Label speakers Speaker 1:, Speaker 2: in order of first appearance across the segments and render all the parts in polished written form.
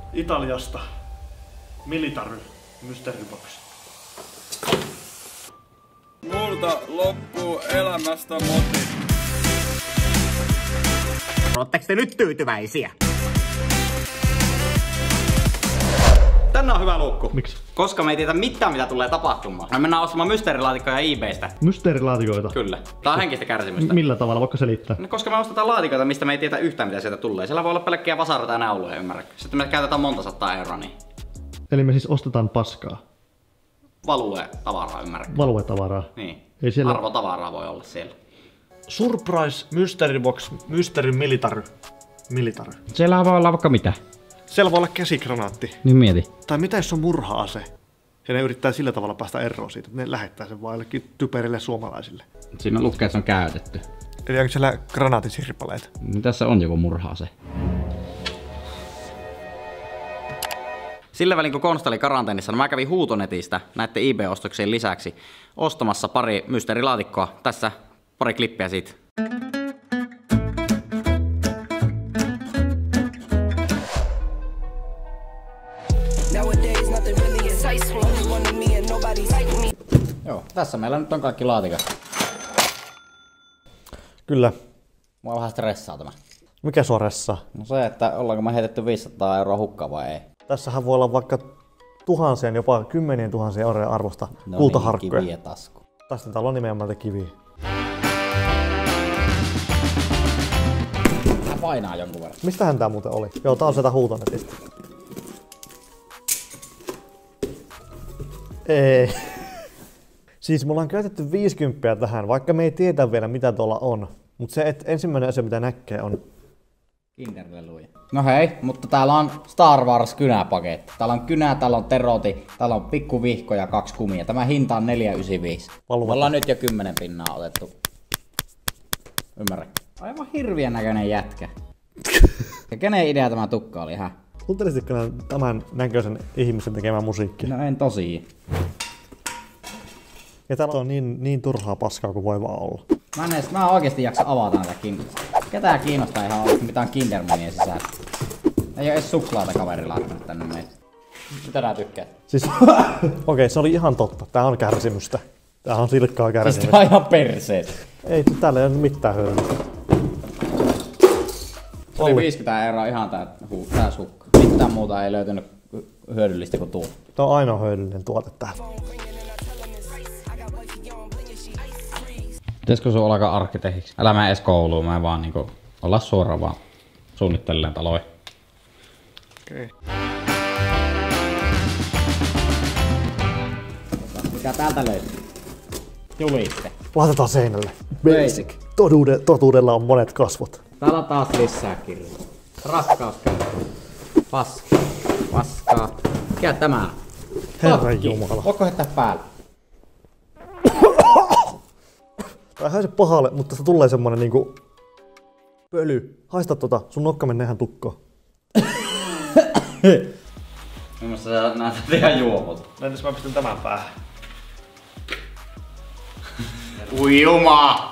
Speaker 1: Italiasta. Military Mystery Box.
Speaker 2: Multa loppuu elämästä moti.
Speaker 3: Oletteko te nyt tyytyväisiä?
Speaker 4: Tänne on hyvä luukku.
Speaker 1: Miksi?
Speaker 4: Koska me ei tiedä mitään mitä tulee tapahtumaan. Me mennään ostamaan mysteerilaatikkoja eBaystä.
Speaker 1: Mysteerilaatikoita?
Speaker 4: Kyllä. Tää on henkistä kärsimystä.
Speaker 1: Millä tavalla? Voitko selittää?
Speaker 4: No, koska me ostetaan laatikoita, mistä me ei tiedä yhtään mitä sieltä tulee. Siellä voi olla pelkkiä vasaroita ja nauluja, ymmärrätkö? Sitten me käytetään monta sataa euroa, niin
Speaker 1: Eli me siis ostetaan paskaa.
Speaker 4: value tavaraa, ymmärrätkö?
Speaker 1: Valuetavaraa.
Speaker 4: Niin.
Speaker 1: Ei siellä...
Speaker 4: Arvotavaraa voi olla siellä.
Speaker 1: Surprise Mystery Box Mystery Military. Military.
Speaker 5: Siellä voi olla vaikka mitä.
Speaker 1: Siellä voi olla käsikranaatti.
Speaker 5: Niin mieti.
Speaker 1: Tai mitä jos on murha-ase? Ja ne yrittää sillä tavalla päästä eroon siitä, että ne lähettää sen vaan jollekin typerille suomalaisille.
Speaker 5: Siinä lukee, että se on käytetty.
Speaker 1: Eli onko siellä granaatisirpaleita?
Speaker 5: Niin tässä on joku murhaa-ase.
Speaker 4: Sillä välin kun Konsta oli karanteenissa, niin mä kävin Huutonetistä näiden eBay-ostoksien lisäksi ostamassa pari mysteerilaatikkoa. Tässä pari klippiä siitä. Joo, tässä meillä nyt on kaikki laatikot.
Speaker 1: Kyllä.
Speaker 4: Mua vähän stressaa tämä.
Speaker 1: Mikä sua ressaa?
Speaker 4: No se, että ollaanko me heitetty 500 euroa hukkaan vai ei.
Speaker 1: Tässähän voi olla vaikka tuhansien, jopa 10 000 euroja arvosta
Speaker 4: No
Speaker 1: kultaharkkoja.
Speaker 4: niin, kiviä tasku.
Speaker 1: Tästä täällä on nimenomaan kiviä.
Speaker 4: Tää painaa jonkun verran.
Speaker 1: Mistähän tää muuten oli? Joo, tää on sieltä Huutonetista. Ei. Siis me ollaan käytetty 50 tähän, vaikka me ei tiedä vielä mitä tuolla on. Mutta se, että ensimmäinen asia mitä näkee on...
Speaker 4: Kinderleluja. No hei, mutta täällä on Star Wars kynäpaketti. Täällä on kynä, täällä on teroti, täällä on pikkuvihko ja 2 kumia. Tämä hinta on 495. Me ollaan nyt jo 10 pinnaa otettu. Ymmärrä. Aivan hirviän näköinen jätkä. Ja kenen idea tämä tukka oli, hä?
Speaker 1: Kuuntelisitko tämän näköisen ihmisen tekemään musiikkia?
Speaker 4: No en tosi.
Speaker 1: Ja täällä on niin turhaa paskaa kuin voi vaan olla.
Speaker 4: Mä oikeesti jaksa avata näitä ketään kiinnostaa ihan oikeesti mitään Kindermanien sisällä. Ei oo edes suklaata kaveri laittanut tänne meitä. Mitä nää tykkäät?
Speaker 1: Siis, okei, se oli ihan totta. Tää on kärsimystä. Tää on silkkaa
Speaker 4: Siis
Speaker 1: kärsimystä.
Speaker 4: tää on ihan perseet.
Speaker 1: Ei, täällä ei ole mitään hyödyllistä.
Speaker 4: Se oli 50 euroa ihan tää sukka. Mitään muuta ei löytynyt hyödyllistä kuin tuo.
Speaker 1: Tää on ainoa hyödyllinen tuote täällä.
Speaker 5: Pitäisikö sun alkaa arkkitehdiksi? Älä mene edes kouluun, mä en vaan niinku olla suoraan vaan suunnitteleen taloja.
Speaker 1: Okei.
Speaker 4: Mikä täältä löytyy? Juliste.
Speaker 1: Laitetaan seinälle.
Speaker 4: Basic.
Speaker 1: Totuudella on monet kasvot.
Speaker 4: Täällä on taas lisää kirjoja. Raskauskäyttö. Paskaa. Paskaa. Mikä tämä?
Speaker 1: Herran jumala.
Speaker 4: Voitko heittää päälle?
Speaker 1: Tää haise pahalle, mutta se tulee semmonen niinku... pöly. Haista tota, sun nokka menee ihan tukkoon.
Speaker 4: Mielestäni sä näytät ihan juopolta.
Speaker 1: Entäs mä pistän tämän päähän?
Speaker 4: Ui juma!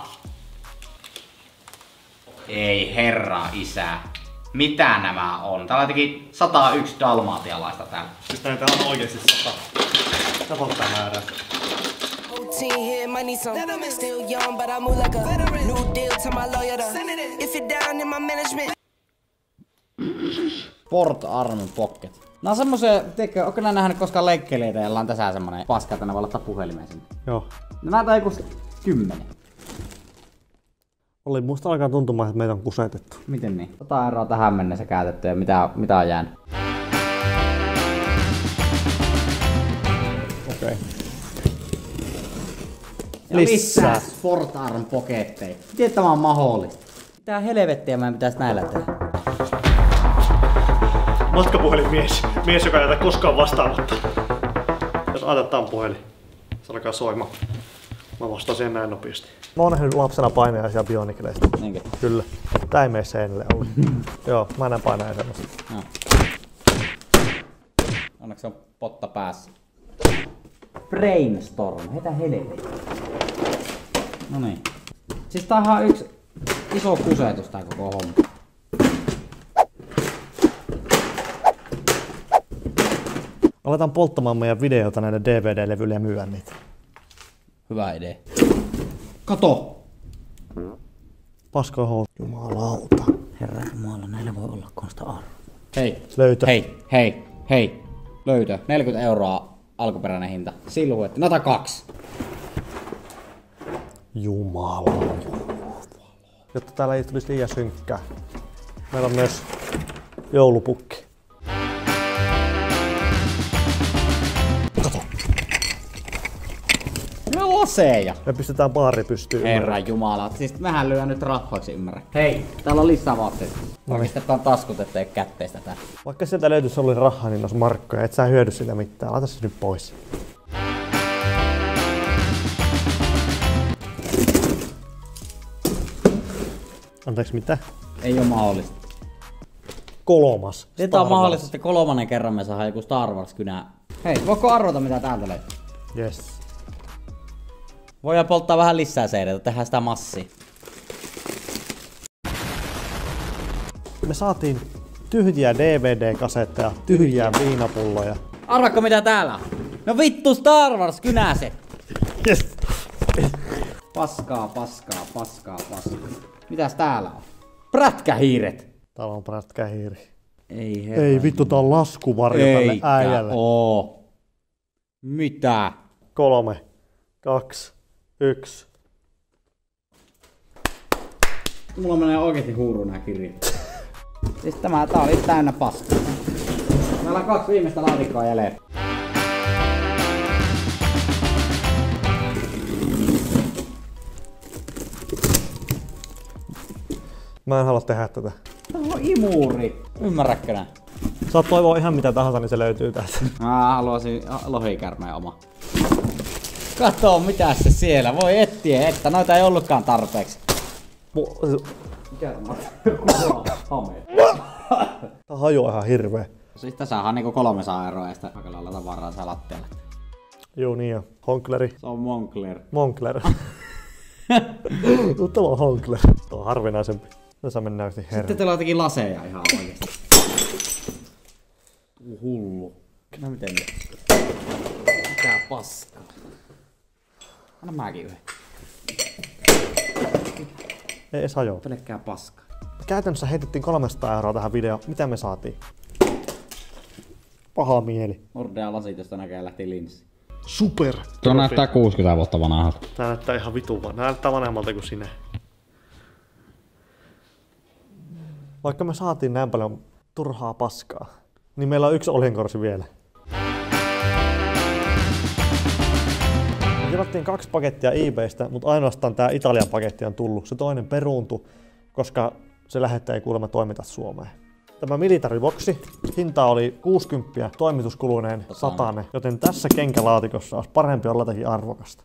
Speaker 4: Ei herra isä. Mitä nämä on? Täällä jotenkin 101 dalmatialaista täällä.
Speaker 1: Siis näitä on oikeesti 100. Tavoittaa määrää.
Speaker 6: Here, might need some. Still young, but I move like a new deal to my lawyer. If you're down in my management.
Speaker 4: Sport Arm Pocket. Nää on semmosia, tiedätkö, ootko nää nähnyt koskaan leikkeleitä, jolla on tässä semmonen paska, että ne voi laittaa puhelimeen sinne?
Speaker 1: Joo.
Speaker 4: No näitä on joku 10.
Speaker 1: Oli musta alkaa tuntumaan, että meitä on kusetettu.
Speaker 4: Miten niin? 100 euroa tähän mennessä käytetty ja mitä on jäänyt?
Speaker 1: Okei.
Speaker 4: Ja lisää Sport Arm Pocketteja. Miten tämä on mahdollista? Mitä helvettiä mä pitäis näillä tehdä?
Speaker 1: Matkapuhelinmies. Mies, joka ei jätä koskaan vastaamatta. Jos ajatetaan puhelin, se alkaa soimaan. Mä vastaan siihen näin nopeasti. Mä oon nähnyt lapsena painajaisia Bionicleista.
Speaker 4: Niinkö?
Speaker 1: Kyllä. Tää ei mene seinille ollut. Joo, mä näen painajan semmoista.
Speaker 4: No. Onneksi on potta päässä. Brainstorm, heitä helvetti. Noniin. Siis tää on ihan yksi iso kusetus tää koko homma.
Speaker 1: Aletaan polttamaan meidän videota näille DVD-levyille ja myydä niitä.
Speaker 4: Hyvä idea. Kato!
Speaker 1: Paskoja housu. Jumalauta.
Speaker 4: Herra Jumala, näillä voi olla konsta arvo. Hei.
Speaker 1: Löytö.
Speaker 4: Hei. Löytö. 40 € alkuperäinen hinta. Silhuetti. Nota 2.
Speaker 1: Jumala. Jotta täällä ei tulisi liian synkkää. Meillä on myös joulupukki. Kato.
Speaker 4: Meillä on laseja.
Speaker 1: Me pistetään baari pystyyn.
Speaker 4: Herra Jumala. Siis mehän lyön nyt rahoiksi, ymmärrä. Hei, täällä on lisää vaatteita. Pistetaan taskut, ettei kätteistä tää.
Speaker 1: Vaikka sieltä löytyisi ollut rahaa, niin olisi markkoja. Et sä hyödy sitä mitään. Laita se nyt pois. Anteeksi, mitä?
Speaker 4: Ei oo mahdollista.
Speaker 1: Kolmas.
Speaker 4: Sitä on mahdollista, että 3. kerran me saadaan joku Star Wars kynä. Hei, voiko arvota mitä täältä löytyy?
Speaker 1: Yes.
Speaker 4: Voidaan polttaa vähän lisää seireitä, tehdään sitä massia.
Speaker 1: Me saatiin tyhjiä DVD-kasetteja, tyhjiä viinapulloja.
Speaker 4: Arvaatko mitä täällä on? No vittu Star Wars kynäset!
Speaker 1: Yes.
Speaker 4: Paskaa. Mitäs täällä on? Prätkähiiret!
Speaker 1: Täällä on prätkähiiri.
Speaker 4: Ei herra.
Speaker 1: Ei vittu, tää on laskuvarjo tälle äijälle.
Speaker 4: Oo. Mitä?
Speaker 1: 3, 2, 1.
Speaker 4: Mulla menee oikeesti huuruun nää kirjat. Siis tää oli täynnä paskaa. Meillä on 2 viimeistä laatikkoa jäljellä.
Speaker 1: Mä en halua tehdä tätä.
Speaker 4: Tää on imuri. Ymmärrätkö nää?
Speaker 1: Saat toivoa ihan mitä tahansa, niin se löytyy täältä.
Speaker 4: Mä haluaisin lohikärmeen oma. Kato mitä se siellä. Voi etsiä, että noita ei ollutkaan tarpeeksi. Mikä on?
Speaker 1: Tää hajoaa ihan hirveä.
Speaker 4: Siis tässä on niinku 300 € ja sitä aika lailla tavaraa saa lattialle.
Speaker 1: Joo niin on. Honkleri.
Speaker 4: Se on Moncler.
Speaker 1: Moncler. Tuttava on Honkler. Tuo on harvinaisempi. Tässä mennään yhtä herra.
Speaker 4: Sitten teillä on jotenkin laseja ihan oikeesti. Hullu. No miten nyt? Mitä paskaa? Anna mäkin yhden.
Speaker 1: Ei edes hajoa.
Speaker 4: Pelkkää paskaa.
Speaker 1: Käytännössä heitettiin 300 € tähän videoon. Mitä me saatiin? Paha mieli.
Speaker 4: Nordea lasit, josta näkee lähti linssi.
Speaker 1: Super!
Speaker 5: Tuo näyttää 60 vuotta vanhalta.
Speaker 1: Tää näyttää ihan vitun vaan. Nää näyttää vanhemmalta kuin sinä. Vaikka me saatiin näin paljon turhaa paskaa, niin meillä on 1 oljenkorsi vielä. Me tilattiin 2 pakettia eBaystä, mutta ainoastaan tää Italian paketti on tullut. Se toinen peruuntui, koska se lähettäjä ei kuulemma toimita Suomeen. Tämä militariboksi, hinta oli 60, toimituskuluineen 100, joten tässä kenkälaatikossa olisi parempi olla jotakin arvokasta.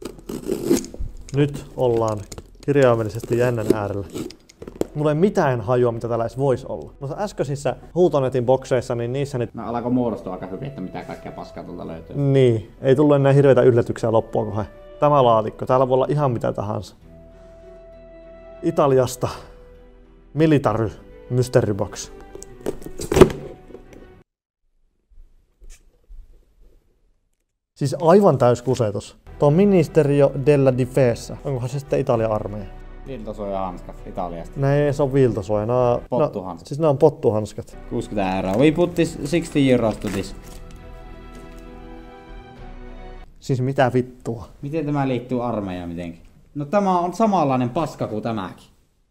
Speaker 1: Nyt ollaan kirjaimellisesti jännän äärellä. Mulla ei mitään hajua, mitä täällä edes voisi olla. No äskeisissä Huutonetin bokseissa, niin niissä nyt...
Speaker 4: No alkoi muodostua aika hyvin, että mitä kaikkea paskaa tuolta löytyy.
Speaker 1: Niin, ei tullut enää hirveitä yllätyksiä loppua kohden. Tämä laatikko, täällä voi olla ihan mitä tahansa. Italiasta Military Mystery Box. Siis aivan täys kusetus. Tuo on Ministerio della Difesa. Onkohan se sitten Italian armeija?
Speaker 4: Viiltosuojahanskat Italiasta.
Speaker 1: Nää ei ole viiltosuoja,
Speaker 4: Pottuhanskat.
Speaker 1: Siis nää on pottuhanskat.
Speaker 4: 60 €. We put this 60 € to this.
Speaker 1: Siis mitä vittua?
Speaker 4: Miten tämä liittyy armeijaan mitenkin? No tämä on samanlainen paska kuin tämäkin.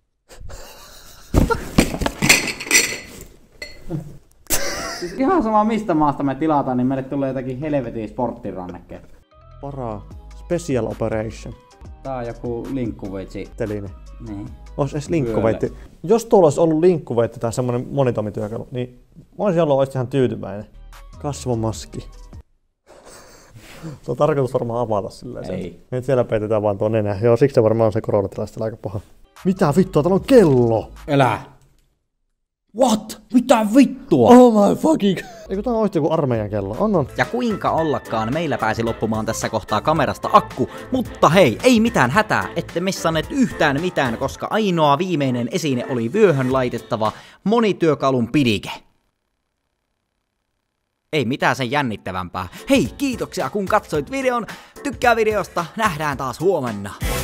Speaker 4: Siis ihan sama mistä maasta me tilataan, niin meille tulee jotakin helvetin sporttirannekkeet.
Speaker 1: Varaa. Special Operation.
Speaker 4: Tää on joku linkkuveitsi.
Speaker 1: Teline.
Speaker 4: Niin.
Speaker 1: Ois edes linkkuveitti. Jos tuolla olisi ollut linkkuveitti tai semmonen monitoimityökalu, niin mä olisin ollut oikeesti ihan tyytyväinen. Kasvomaski. Se on tarkoitus varmaan avata silleen.
Speaker 4: Ei.
Speaker 1: Nyt vielä peitetään vaan tuon nenä. Joo, siksi se varmaan on se koronatilaistella aika paha. Mitä vittua? Täällä on kello!
Speaker 4: Elää! What? Mitä vittua?
Speaker 1: Oh my fucking... Eikö tää on oikeesti joku armeijan kello? On.
Speaker 7: Ja kuinka ollakaan, meillä pääsi loppumaan tässä kohtaa kamerasta akku, mutta hei, ei mitään hätää, ette missanneet yhtään mitään, koska ainoa viimeinen esine oli vyöhön laitettava monityökalun pidike. ei mitään sen jännittävämpää. Hei, kiitoksia kun katsoit videon. Tykkää videosta, nähdään taas huomenna.